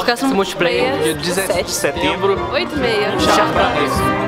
Orgasmo Multiplayer, Multiplayer, dia 17 de setembro. 8h30. Chá pra isso.